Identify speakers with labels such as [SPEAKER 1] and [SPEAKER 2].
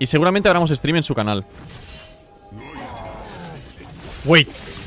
[SPEAKER 1] Y seguramente hagamos stream en su canal. Wait.